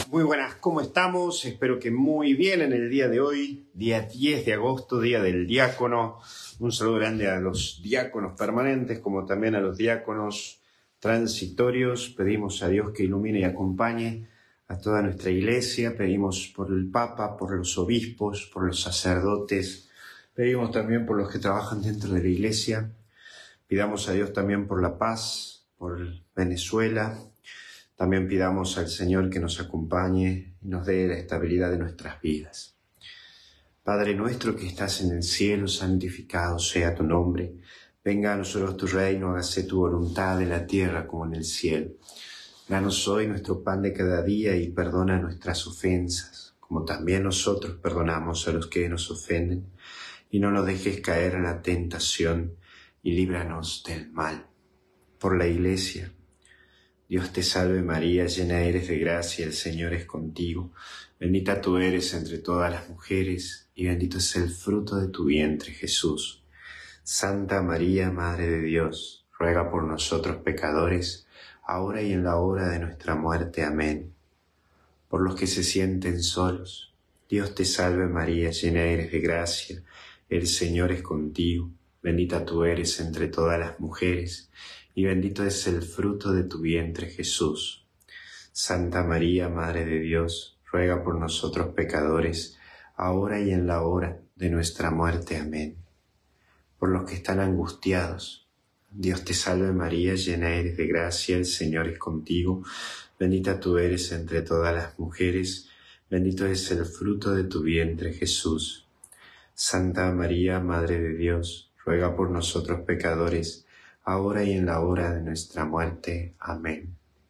Muy buenas, ¿cómo estamos? Espero que muy bien en el día de hoy, día 10 de agosto, día del diácono. Un saludo grande a los diáconos permanentes, como también a los diáconos transitorios. Pedimos a Dios que ilumine y acompañe a toda nuestra iglesia. Pedimos por el Papa, por los obispos, por los sacerdotes. Pedimos también por los que trabajan dentro de la iglesia. Pidamos a Dios también por la paz, por Venezuela. También pidamos al Señor que nos acompañe y nos dé la estabilidad de nuestras vidas. Padre nuestro que estás en el cielo, santificado sea tu nombre. Venga a nosotros tu reino, hágase tu voluntad en la tierra como en el cielo. Danos hoy nuestro pan de cada día y perdona nuestras ofensas, como también nosotros perdonamos a los que nos ofenden. Y no nos dejes caer en la tentación y líbranos del mal. Por la Iglesia. Dios te salve María, llena eres de gracia, el Señor es contigo. Bendita tú eres entre todas las mujeres, y bendito es el fruto de tu vientre, Jesús. Santa María, Madre de Dios, ruega por nosotros pecadores, ahora y en la hora de nuestra muerte. Amén. Por los que se sienten solos, Dios te salve María, llena eres de gracia, el Señor es contigo. Bendita tú eres entre todas las mujeres, y bendito es el fruto de tu vientre, Jesús. Santa María, Madre de Dios, ruega por nosotros pecadores, ahora y en la hora de nuestra muerte. Amén. Por los que están angustiados, Dios te salve María, llena eres de gracia, el Señor es contigo. Bendita tú eres entre todas las mujeres, bendito es el fruto de tu vientre, Jesús. Santa María, Madre de Dios, ruega por nosotros pecadores, ahora y en la hora de nuestra muerte. Amén.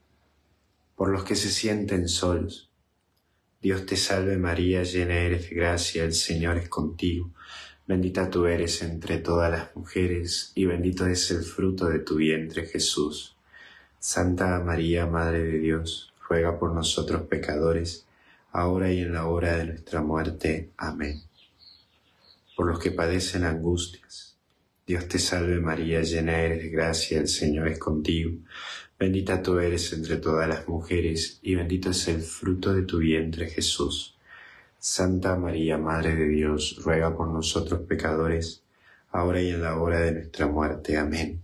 Por los que se sienten solos, Dios te salve María, llena eres de gracia, el Señor es contigo. Bendita tú eres entre todas las mujeres, y bendito es el fruto de tu vientre, Jesús. Santa María, Madre de Dios, ruega por nosotros pecadores, ahora y en la hora de nuestra muerte. Amén. Por los que padecen angustias, Dios te salve María, llena eres de gracia, el Señor es contigo. Bendita tú eres entre todas las mujeres, y bendito es el fruto de tu vientre, Jesús. Santa María, Madre de Dios, ruega por nosotros pecadores, ahora y en la hora de nuestra muerte. Amén.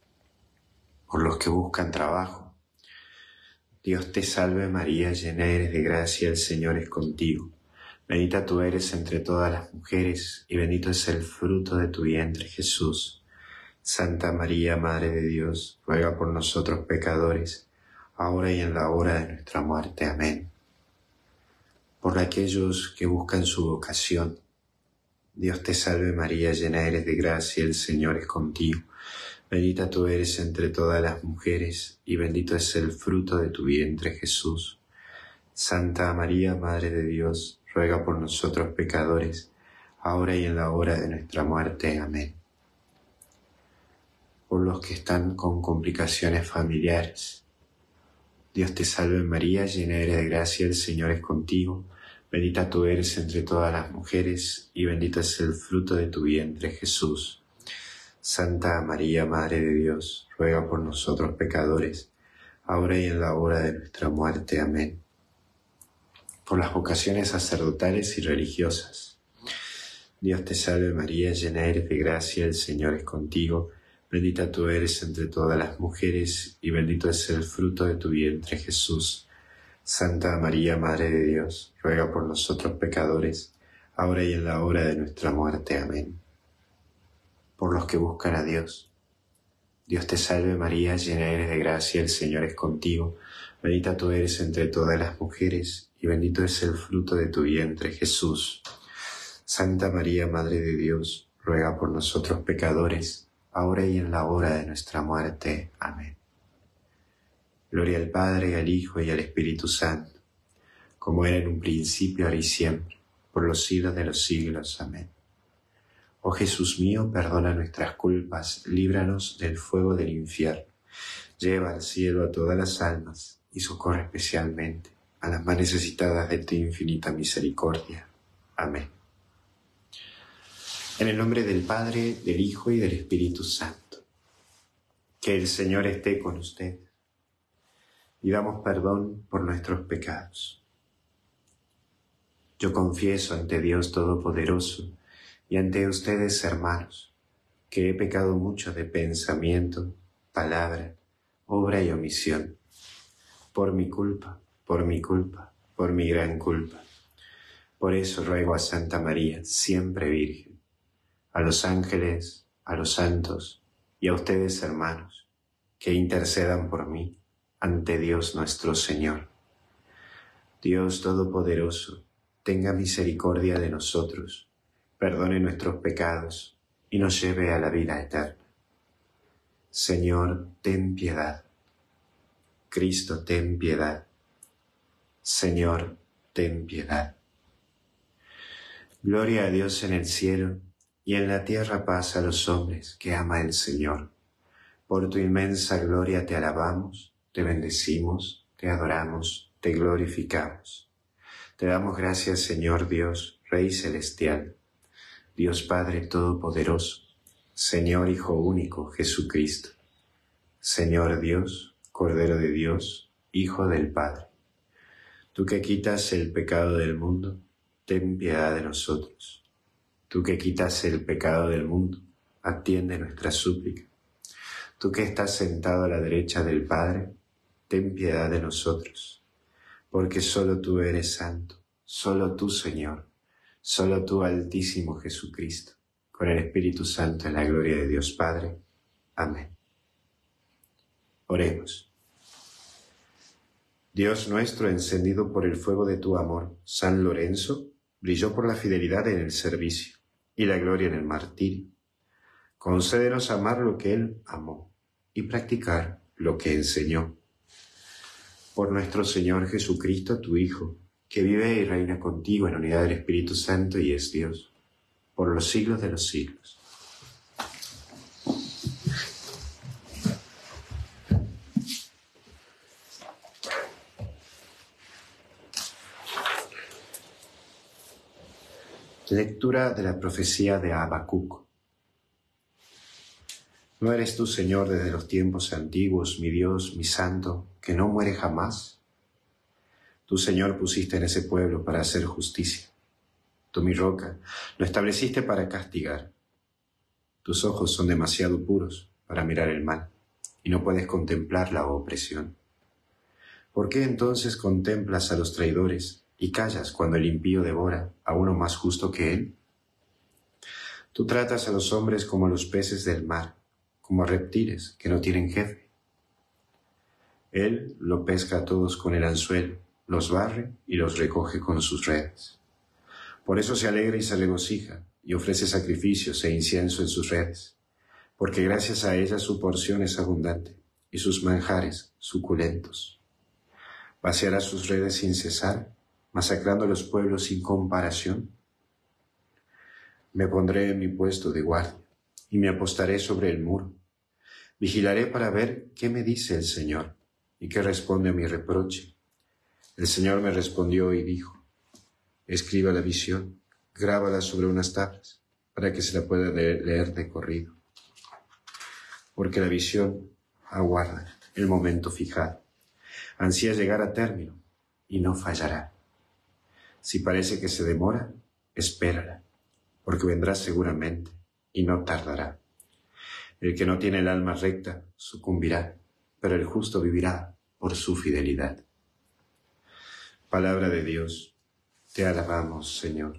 Por los que buscan trabajo, Dios te salve María, llena eres de gracia, el Señor es contigo. Bendita tú eres entre todas las mujeres, y bendito es el fruto de tu vientre, Jesús. Santa María, Madre de Dios, ruega por nosotros pecadores, ahora y en la hora de nuestra muerte. Amén. Por aquellos que buscan su vocación, Dios te salve María, llena eres de gracia, el Señor es contigo. Bendita tú eres entre todas las mujeres, y bendito es el fruto de tu vientre, Jesús. Santa María, Madre de Dios, ruega por nosotros pecadores, ahora y en la hora de nuestra muerte. Amén. Por los que están con complicaciones familiares, Dios te salve María, llena eres de gracia, el Señor es contigo. Bendita tú eres entre todas las mujeres, y bendito es el fruto de tu vientre, Jesús. Santa María, Madre de Dios, ruega por nosotros pecadores, ahora y en la hora de nuestra muerte. Amén. Por las vocaciones sacerdotales y religiosas, Dios te salve María, llena eres de gracia, el Señor es contigo. Bendita tú eres entre todas las mujeres, y bendito es el fruto de tu vientre, Jesús. Santa María, Madre de Dios, ruega por nosotros pecadores, ahora y en la hora de nuestra muerte. Amén. Por los que buscan a Dios, Dios te salve María, llena eres de gracia, el Señor es contigo. Bendita tú eres entre todas las mujeres, y bendito es el fruto de tu vientre, Jesús. Santa María, Madre de Dios, ruega por nosotros pecadores, ahora y en la hora de nuestra muerte. Amén. Gloria al Padre, al Hijo y al Espíritu Santo, como era en un principio, ahora y siempre, por los siglos de los siglos. Amén. Oh Jesús mío, perdona nuestras culpas, líbranos del fuego del infierno, lleva al cielo a todas las almas y socorre especialmente a las más necesitadas de tu infinita misericordia. Amén. En el nombre del Padre, del Hijo y del Espíritu Santo. Que el Señor esté con usted. Pidamos perdón por nuestros pecados. Yo confieso ante Dios Todopoderoso y ante ustedes, hermanos, que he pecado mucho de pensamiento, palabra, obra y omisión, por mi culpa, por mi culpa, por mi gran culpa. Por eso ruego a Santa María, siempre Virgen, a los ángeles, a los santos y a ustedes, hermanos, que intercedan por mí ante Dios nuestro Señor. Dios Todopoderoso, tenga misericordia de nosotros, perdone nuestros pecados y nos lleve a la vida eterna. Señor, ten piedad. Cristo, ten piedad. Señor, ten piedad. Gloria a Dios en el cielo y en la tierra paz a los hombres que ama el Señor. Por tu inmensa gloria te alabamos, te bendecimos, te adoramos, te glorificamos. Te damos gracias, Señor Dios, Rey celestial, Dios Padre Todopoderoso, Señor Hijo único, Jesucristo, Señor Dios, Cordero de Dios, Hijo del Padre. Tú que quitas el pecado del mundo, ten piedad de nosotros. Tú que quitas el pecado del mundo, atiende nuestra súplica. Tú que estás sentado a la derecha del Padre, ten piedad de nosotros. Porque solo tú eres santo, solo tú, Señor, solo tú, Altísimo Jesucristo, con el Espíritu Santo en la gloria de Dios Padre. Amén. Oremos. Dios nuestro, encendido por el fuego de tu amor, San Lorenzo brilló por la fidelidad en el servicio y la gloria en el martirio. Concédenos amar lo que él amó y practicar lo que enseñó. Por nuestro Señor Jesucristo, tu Hijo, que vive y reina contigo en unidad del Espíritu Santo y es Dios, por los siglos de los siglos. Lectura de la profecía de Habacuc. ¿No eres tú, Señor, desde los tiempos antiguos, mi Dios, mi Santo, que no muere jamás? Tú, Señor, pusiste en ese pueblo para hacer justicia. Tú, mi roca, lo estableciste para castigar. Tus ojos son demasiado puros para mirar el mal, y no puedes contemplar la opresión. ¿Por qué entonces contemplas a los traidores y callas cuando el impío devora a uno más justo que él? Tú tratas a los hombres como a los peces del mar, como a reptiles que no tienen jefe. Él lo pesca a todos con el anzuelo, los barre y los recoge con sus redes. Por eso se alegra y se regocija, y ofrece sacrificios e incienso en sus redes, porque gracias a ella su porción es abundante, y sus manjares suculentos. ¿Vaciará sus redes sin cesar, masacrando a los pueblos sin comparación? Me pondré en mi puesto de guardia, y me apostaré sobre el muro. Vigilaré para ver qué me dice el Señor, y qué responde a mi reproche. El Señor me respondió y dijo: escriba la visión, grábala sobre unas tablas, para que se la pueda leer de corrido. Porque la visión aguarda el momento fijado, ansía llegar a término y no fallará. Si parece que se demora, espérala, porque vendrá seguramente y no tardará. El que no tiene el alma recta sucumbirá, pero el justo vivirá por su fidelidad. Palabra de Dios, te alabamos, Señor.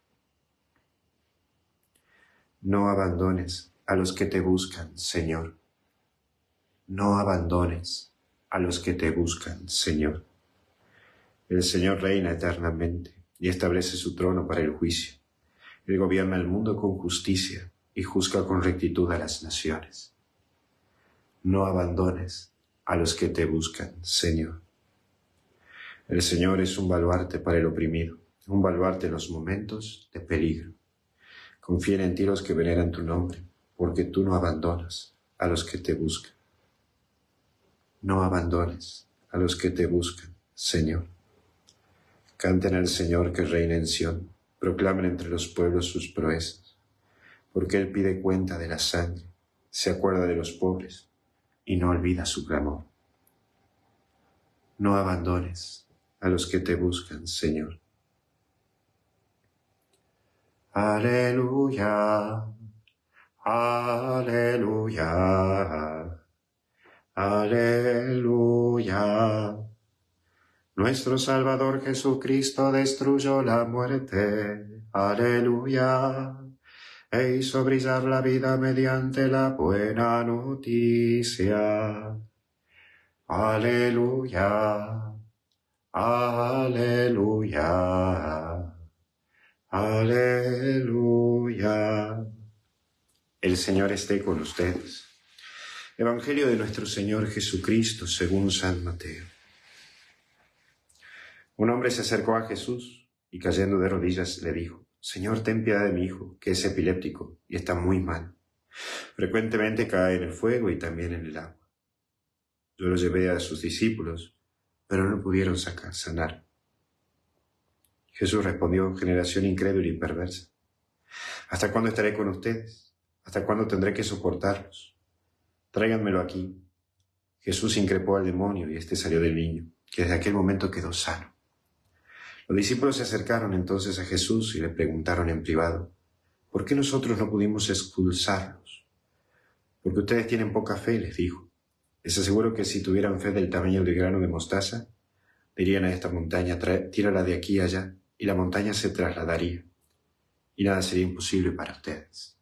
No abandones a los que te buscan, Señor. No abandones a los que te buscan, Señor. El Señor reina eternamente y establece su trono para el juicio. Él gobierna el mundo con justicia y juzga con rectitud a las naciones. No abandones a los que te buscan, Señor. El Señor es un baluarte para el oprimido, un baluarte en los momentos de peligro. Confíen en ti los que veneran tu nombre, porque tú no abandonas a los que te buscan. No abandones a los que te buscan, Señor. Canten al Señor que reina en Sión, proclamen entre los pueblos sus proezas, porque Él pide cuenta de la sangre, se acuerda de los pobres y no olvida su clamor. No abandones a los que te buscan, Señor. Aleluya, aleluya, aleluya. Nuestro Salvador Jesucristo destruyó la muerte. Aleluya. E hizo brillar la vida mediante la buena noticia. Aleluya, aleluya, aleluya. El Señor esté con ustedes. Evangelio de nuestro Señor Jesucristo según San Mateo. Un hombre se acercó a Jesús y cayendo de rodillas le dijo: Señor, ten piedad de mi hijo, que es epiléptico y está muy mal. Frecuentemente cae en el fuego y también en el agua. Yo lo llevé a sus discípulos, pero no pudieron sanar. Jesús respondió: generación incrédula y perversa. ¿Hasta cuándo estaré con ustedes? ¿Hasta cuándo tendré que soportarlos? Tráiganmelo aquí. Jesús increpó al demonio y éste salió del niño, que desde aquel momento quedó sano. Los discípulos se acercaron entonces a Jesús y le preguntaron en privado: ¿por qué nosotros no pudimos expulsarlos? Porque ustedes tienen poca fe, les dijo. Les aseguro que si tuvieran fe del tamaño del grano de mostaza, dirían a esta montaña: tírala de aquí allá, y la montaña se trasladaría, y nada sería imposible para ustedes.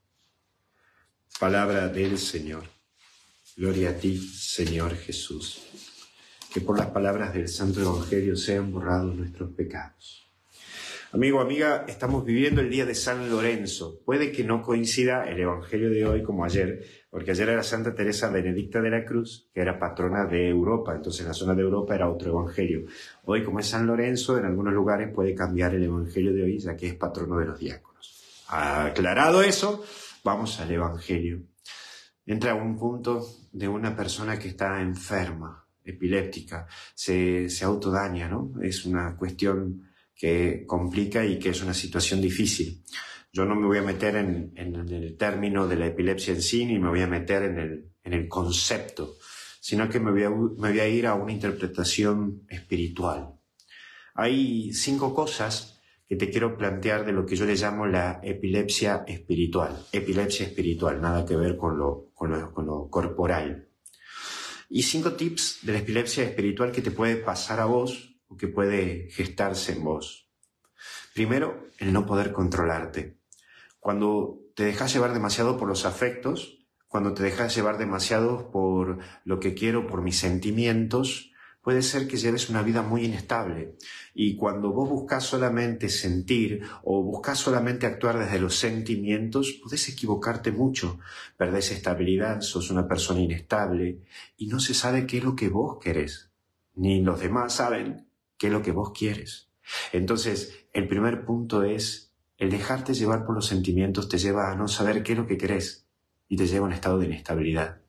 Palabra del Señor. Gloria a ti, Señor Jesús. Que por las palabras del Santo Evangelio sean borrados nuestros pecados. Amigo, amiga, estamos viviendo el día de San Lorenzo. Puede que no coincida el Evangelio de hoy como ayer, porque ayer era Santa Teresa Benedicta de la Cruz, que era patrona de Europa, entonces en la zona de Europa era otro Evangelio. Hoy, como es San Lorenzo, en algunos lugares puede cambiar el Evangelio de hoy, ya que es patrono de los diáconos. Aclarado eso, vamos al Evangelio. Entra un punto de una persona que está enferma, epiléptica, se autodaña, ¿no? Es una cuestión que complica y que es una situación difícil. Yo no me voy a meter en el término de la epilepsia en sí, ni me voy a meter en el concepto, sino que me voy a ir a una interpretación espiritual. Hay 5 cosas que te quiero plantear de lo que yo le llamo la epilepsia espiritual. Epilepsia espiritual, nada que ver con lo corporal. Y 5 tips de la epilepsia espiritual que te puede pasar a vos o que puede gestarse en vos. Primero, el no poder controlarte. Cuando te dejas llevar demasiado por los afectos, cuando te dejas llevar demasiado por lo que quiero, por mis sentimientos, puede ser que lleves una vida muy inestable. Y cuando vos buscas solamente sentir o buscas solamente actuar desde los sentimientos, podés equivocarte mucho. Perdés estabilidad, sos una persona inestable y no se sabe qué es lo que vos querés. Ni los demás saben qué es lo que vos quieres. Entonces, el primer punto es: el dejarte llevar por los sentimientos te lleva a no saber qué es lo que querés y te lleva a un estado de inestabilidad.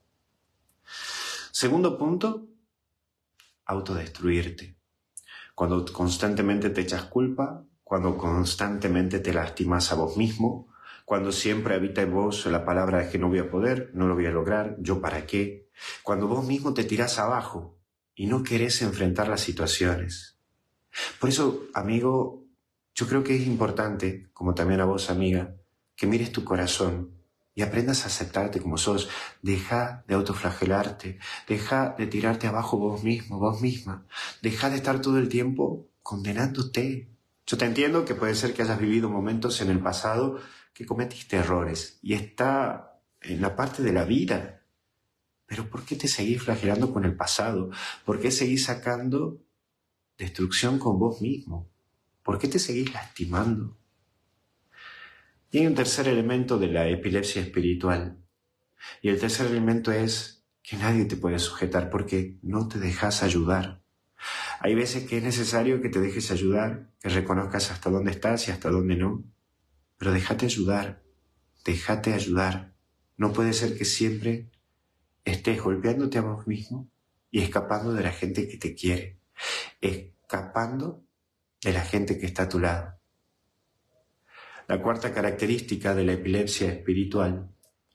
Segundo punto: autodestruirte. Cuando constantemente te echas culpa, cuando constantemente te lastimas a vos mismo, cuando siempre habita en vos la palabra de que no voy a poder, no lo voy a lograr, yo para qué, cuando vos mismo te tirás abajo y no querés enfrentar las situaciones. Por eso, amigo, yo creo que es importante, como también a vos, amiga, que mires tu corazón y aprendas a aceptarte como sos. Deja de autoflagelarte, deja de tirarte abajo vos mismo, vos misma. Deja de estar todo el tiempo condenándote. Yo te entiendo que puede ser que hayas vivido momentos en el pasado que cometiste errores y está en la parte de la vida. Pero ¿por qué te seguís flagelando con el pasado? ¿Por qué seguís sacando destrucción con vos mismo? ¿Por qué te seguís lastimando? Y hay un tercer elemento de la epilepsia espiritual. Y el tercer elemento es que nadie te puede sujetar porque no te dejas ayudar. Hay veces que es necesario que te dejes ayudar, que reconozcas hasta dónde estás y hasta dónde no. Pero déjate ayudar, déjate ayudar. No puede ser que siempre estés golpeándote a vos mismo y escapando de la gente que te quiere, escapando de la gente que está a tu lado. La cuarta característica de la epilepsia espiritual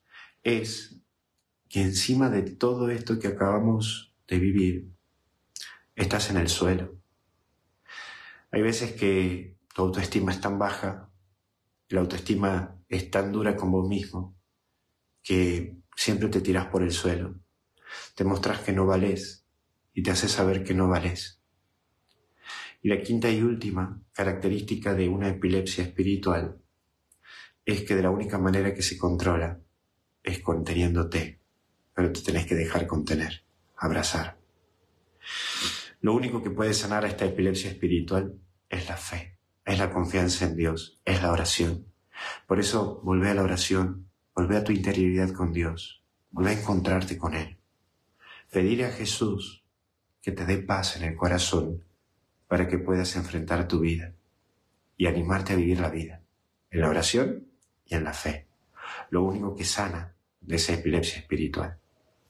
es que encima de todo esto que acabamos de vivir, estás en el suelo. Hay veces que tu autoestima es tan baja La autoestima es tan dura con vos mismo que siempre te tirás por el suelo, te mostrás que no valés y te haces saber que no valés. Y la quinta y última característica de una epilepsia espiritual es que de la única manera que se controla es conteniéndote, pero te tenés que dejar contener, abrazar. Lo único que puede sanar a esta epilepsia espiritual es la fe, es la confianza en Dios, es la oración. Por eso volvé a la oración, volvé a tu interioridad con Dios, volvé a encontrarte con Él. Pedirle a Jesús que te dé paz en el corazón para que puedas enfrentar tu vida y animarte a vivir la vida, en la oración y en la fe. Lo único que sana de esa epilepsia espiritual.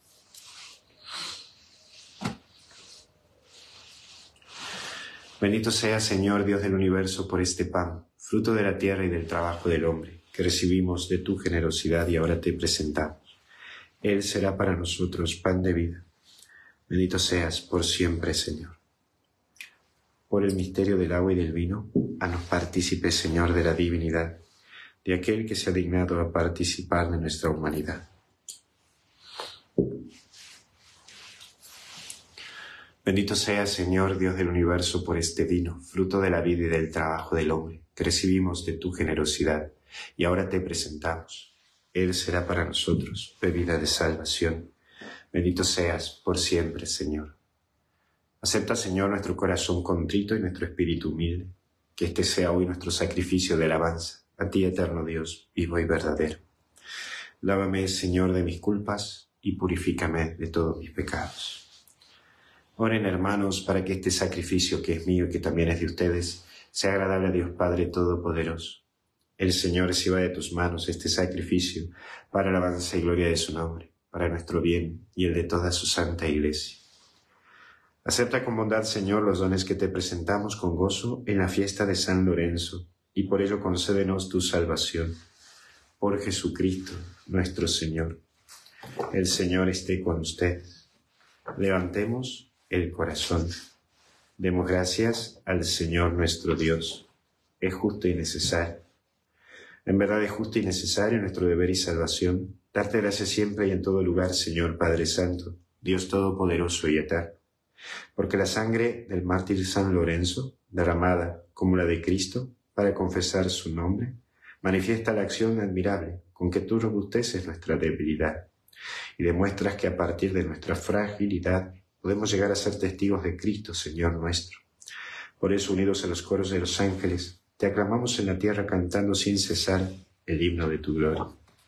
Bendito sea, Señor Dios del universo, por este pan, fruto de la tierra y del trabajo del hombre, que recibimos de tu generosidad y ahora te presentamos. Él será para nosotros pan de vida. Bendito seas por siempre, Señor. Por el misterio del agua y del vino, haznos partícipes, Señor, de la divinidad, de aquel que se ha dignado a participar de nuestra humanidad. Bendito sea, Señor, Dios del universo, por este vino, fruto de la vida y del trabajo del hombre, que recibimos de tu generosidad, y ahora te presentamos. Él será para nosotros bebida de salvación. Bendito seas por siempre, Señor. Acepta, Señor, nuestro corazón contrito y nuestro espíritu humilde, que este sea hoy nuestro sacrificio de alabanza, a ti, eterno Dios, vivo y verdadero. Lávame, Señor, de mis culpas y purifícame de todos mis pecados. Oren, hermanos, para que este sacrificio que es mío y que también es de ustedes, sea agradable a Dios Padre Todopoderoso. El Señor reciba de tus manos este sacrificio para alabanza y gloria de su nombre, para nuestro bien y el de toda su santa Iglesia. Acepta con bondad, Señor, los dones que te presentamos con gozo en la fiesta de San Lorenzo, y por ello concédenos tu salvación. Por Jesucristo, nuestro Señor. El Señor esté con ustedes. Levantemos el corazón. Demos gracias al Señor nuestro Dios. Es justo y necesario. En verdad es justo y necesario nuestro deber y salvación, darte gracias siempre y en todo lugar, Señor Padre Santo, Dios Todopoderoso y eterno. Porque la sangre del mártir San Lorenzo, derramada como la de Cristo, para confesar su nombre, manifiesta la acción admirable con que tú robusteces nuestra debilidad y demuestras que a partir de nuestra fragilidad podemos llegar a ser testigos de Cristo, Señor nuestro. Por eso, unidos a los coros de los ángeles, te aclamamos en la tierra cantando sin cesar el himno de tu gloria.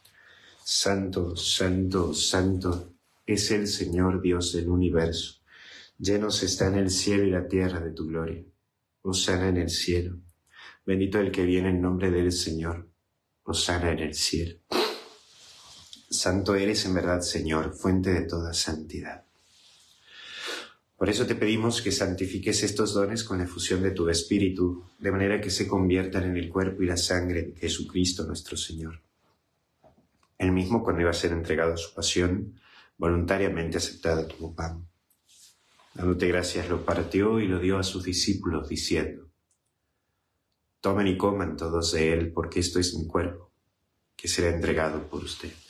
Santo, santo, santo es el Señor Dios del universo. Llenos están el cielo y la tierra de tu gloria. Hosana en el cielo. Bendito el que viene en nombre del Señor. Hosana en el cielo. Santo eres en verdad, Señor, fuente de toda santidad. Por eso te pedimos que santifiques estos dones con la efusión de tu Espíritu, de manera que se conviertan en el cuerpo y la sangre de Jesucristo nuestro Señor. Él mismo, cuando iba a ser entregado a su pasión, voluntariamente aceptado como pan. Dándote gracias, lo partió y lo dio a sus discípulos, diciendo: tomen y coman todos de él, porque esto es mi cuerpo, que será entregado por ustedes.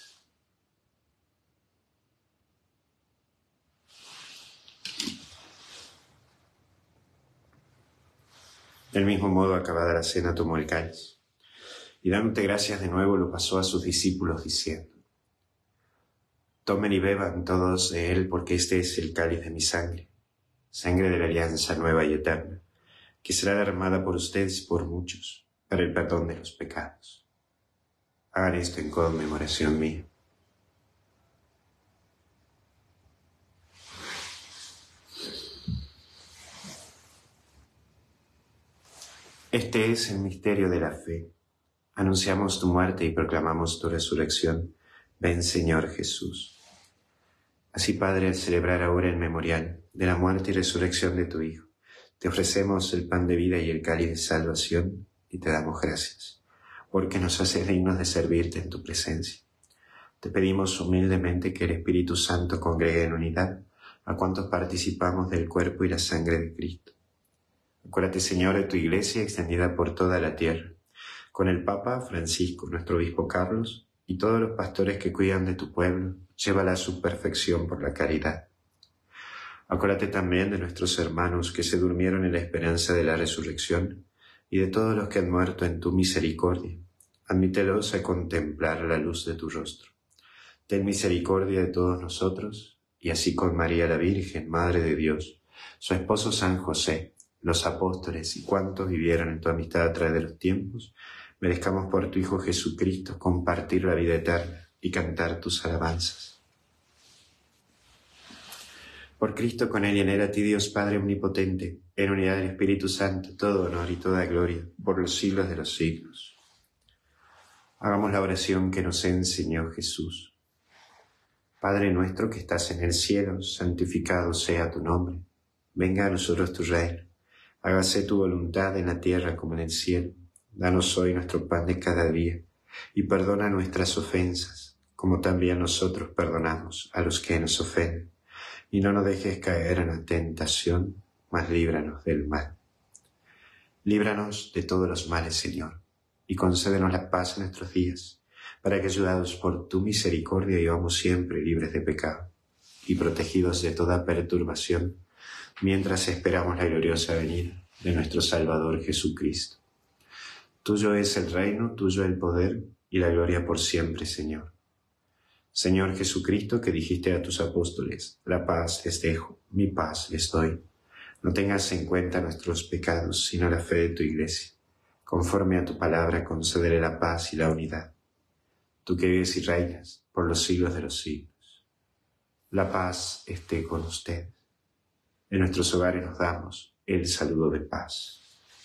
Del mismo modo, acabada la cena, tomó el cáliz, y dándote gracias de nuevo, lo pasó a sus discípulos, diciendo: tomen y beban todos de él, porque este es el cáliz de mi sangre, sangre de la alianza nueva y eterna, que será derramada por ustedes y por muchos, para el perdón de los pecados. Hagan esto en conmemoración mía. Este es el misterio de la fe. Anunciamos tu muerte y proclamamos tu resurrección. Ven, Señor Jesús. Así, Padre, al celebrar ahora el memorial de la muerte y resurrección de tu Hijo, te ofrecemos el pan de vida y el cáliz de salvación y te damos gracias, porque nos haces dignos de servirte en tu presencia. Te pedimos humildemente que el Espíritu Santo congregue en unidad a cuantos participamos del cuerpo y la sangre de Cristo. Acuérdate, Señor, de tu Iglesia extendida por toda la tierra. con el Papa Francisco, nuestro obispo Carlos, y todos los pastores que cuidan de tu pueblo, llévala a su perfección por la caridad. Acuérdate también de nuestros hermanos que se durmieron en la esperanza de la resurrección y de todos los que han muerto en tu misericordia. Admítelos a contemplar la luz de tu rostro. Ten misericordia de todos nosotros, y así con María la Virgen, Madre de Dios, su esposo San José, los apóstoles y cuantos vivieron en tu amistad a través de los tiempos, merezcamos por tu Hijo Jesucristo compartir la vida eterna y cantar tus alabanzas. Por Cristo, con Él y en Él, a ti Dios Padre Omnipotente, en unidad del Espíritu Santo, todo honor y toda gloria, por los siglos de los siglos. Hagamos la oración que nos enseñó Jesús. Padre nuestro que estás en el cielo, santificado sea tu nombre. Venga a nosotros tu reino. Hágase tu voluntad en la tierra como en el cielo. Danos hoy nuestro pan de cada día, y perdona nuestras ofensas, como también nosotros perdonamos a los que nos ofenden. Y no nos dejes caer en la tentación, mas líbranos del mal. Líbranos de todos los males, Señor, y concédenos la paz en nuestros días, para que, ayudados por tu misericordia, vivamos siempre libres de pecado y protegidos de toda perturbación, mientras esperamos la gloriosa venida de nuestro Salvador Jesucristo. Tuyo es el reino, tuyo el poder y la gloria por siempre, Señor. Señor Jesucristo, que dijiste a tus apóstoles, la paz les dejo, mi paz les doy. No tengas en cuenta nuestros pecados, sino la fe de tu Iglesia. Conforme a tu palabra, concédele la paz y la unidad. Tú que vives y reinas por los siglos de los siglos. La paz esté con ustedes. En nuestros hogares nos damos el saludo de paz.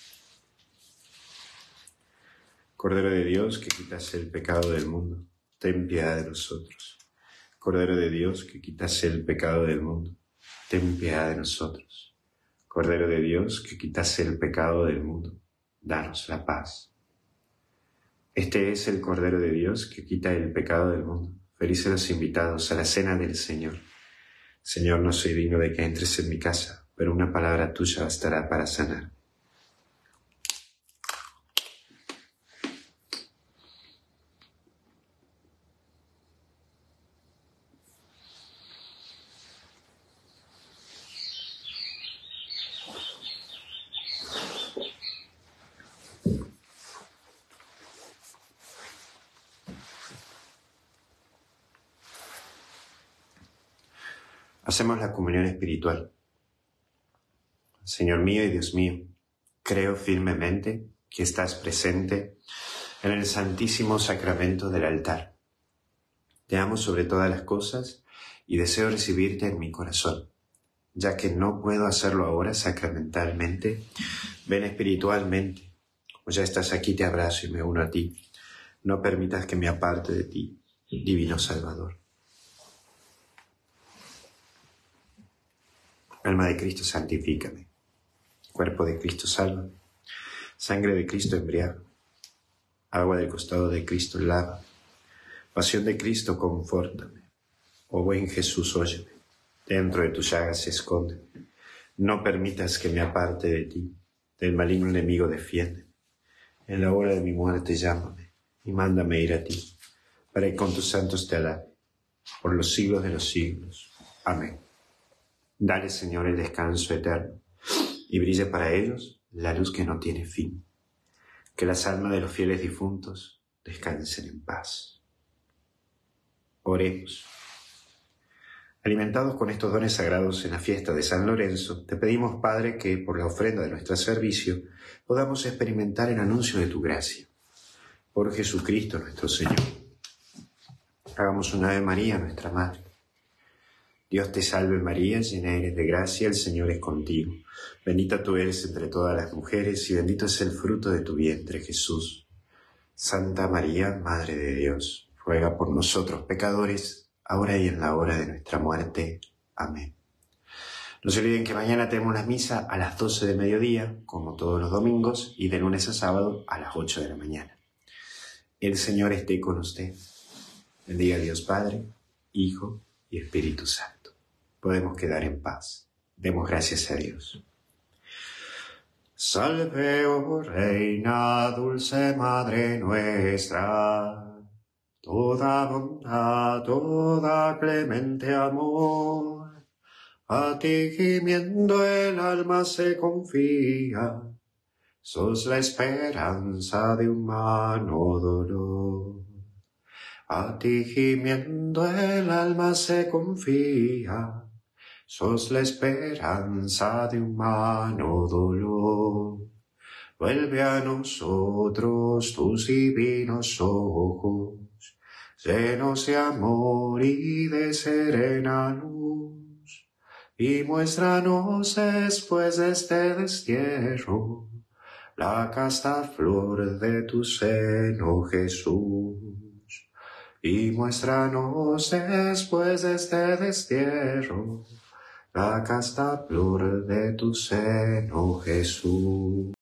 Cordero de Dios, que quitas el pecado del mundo, ten piedad de nosotros. Cordero de Dios, que quitas el pecado del mundo, ten piedad de nosotros. Cordero de Dios, que quitas el pecado del mundo, danos la paz. Este es el Cordero de Dios que quita el pecado del mundo. Felices los invitados a la cena del Señor. Señor, no soy digno de que entres en mi casa, pero una palabra tuya bastará para sanar. Hacemos la comunión espiritual. Señor mío y Dios mío, creo firmemente que estás presente en el santísimo sacramento del altar. Te amo sobre todas las cosas y deseo recibirte en mi corazón. Ya que no puedo hacerlo ahora sacramentalmente, ven espiritualmente. Como ya estás aquí, te abrazo y me uno a ti. No permitas que me aparte de ti, divino Salvador. Alma de Cristo, santifícame. Cuerpo de Cristo, sálvame. Sangre de Cristo, embriaga. Agua del costado de Cristo, lava. Pasión de Cristo, confórtame. Oh buen Jesús, óyeme. Dentro de tus llagas, escóndeme. No permitas que me aparte de ti. Del maligno enemigo, defiéndeme. En la hora de mi muerte, llámame y mándame ir a ti, para que con tus santos te alabe, por los siglos de los siglos. Amén. Dale, Señor, el descanso eterno, y brille para ellos la luz que no tiene fin. Que las almas de los fieles difuntos descansen en paz. Oremos. Alimentados con estos dones sagrados en la fiesta de San Lorenzo, te pedimos, Padre, que por la ofrenda de nuestro servicio podamos experimentar el anuncio de tu gracia. Por Jesucristo nuestro Señor. Hagamos una Ave María, nuestra Madre. Dios te salve María, llena eres de gracia, el Señor es contigo. Bendita tú eres entre todas las mujeres y bendito es el fruto de tu vientre, Jesús. Santa María, Madre de Dios, ruega por nosotros pecadores, ahora y en la hora de nuestra muerte. Amén. No se olviden que mañana tenemos la misa a las 12 de mediodía, como todos los domingos, y de lunes a sábado a las 8 de la mañana. El Señor esté con usted. Bendiga a Dios Padre, Hijo y Espíritu Santo. Podemos quedar en paz. Demos gracias a Dios. Salve, oh Reina, dulce Madre nuestra, toda bondad, toda clemente amor, a ti gimiendo el alma se confía, sos la esperanza de humano dolor. A ti gimiendo el alma se confía, sos la esperanza de humano dolor. Vuelve a nosotros tus divinos ojos, llenos de amor y de serena luz, y muéstranos después de este destierro la casta flor de tu seno, Jesús. Y muéstranos después de este destierro la casta flor de tu seno, Jesús.